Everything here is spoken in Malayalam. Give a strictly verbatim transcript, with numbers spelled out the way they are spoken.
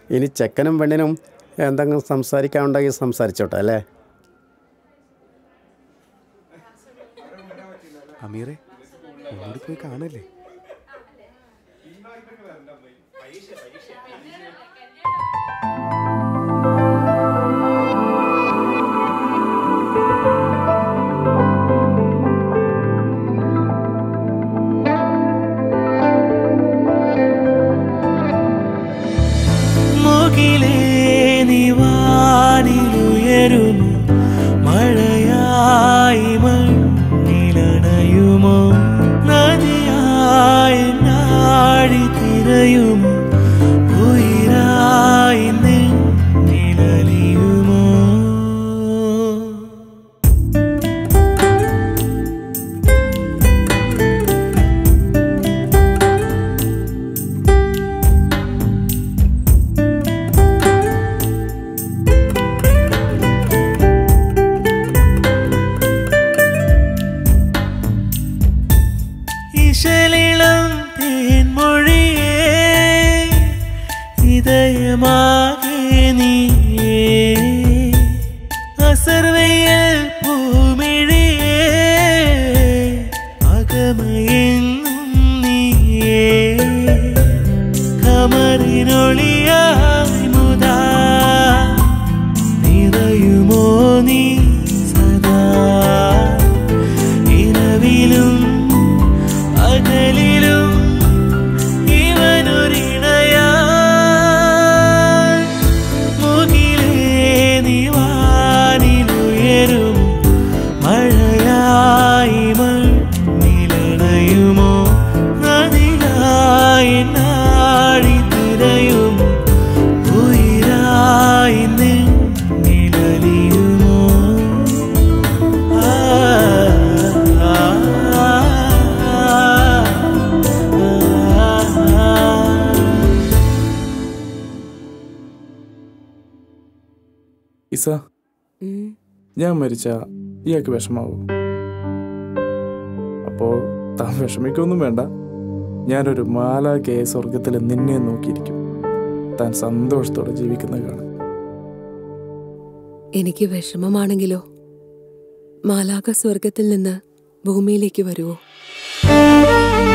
ഇനി ചെക്കനും പെണ്ണിനും എന്തെങ്കിലും സംസാരിക്കാനുണ്ടെങ്കിൽ സംസാരിച്ചോട്ടെ അല്ലേ? അമീറെ ഒന്നുകൂടി പോയി കാണല്ലേ? മഴയായി മണ്ണിലണയുമോ നദിയായി നാടി തിരയുമോ ഉയരായി നിലലിയുമോ ഇശലിളം തേൻമൊഴിയേ ഇതയമാകെ നീയേ അസർവയൽ പൂമിഴിയേ അകമയെങ്ങും നീയേ കമറിനൊളിയായി മുതാ നിറയുമോ നീ സദാ ഇരവിലും അകലിലും ഇവനൊരിണയാ മുകിലേ നീ വാനിലുയരും മഴയായി മണ്ണിലണയുമോ നദിയായി നാടി തിരയും ഉയരായി നിലലിയുമോ ആ ഇസ, ഞാൻ മരിച്ച ഇയാൾക്ക് വിഷമാവൂ? അപ്പോ താൻ വിഷമിക്കൊന്നും വേണ്ട. ഞാനൊരു മാലാഖയെ സ്വർഗത്തിൽ നിന്നെ നോക്കിയിരിക്കും. താൻ സന്തോഷത്തോടെ ജീവിക്കുന്നത് കാണാം. എനിക്ക് വിഷമമാണെങ്കിലോ മാലാഖ സ്വർഗത്തിൽ നിന്ന് ഭൂമിയിലേക്ക് വരുവോ?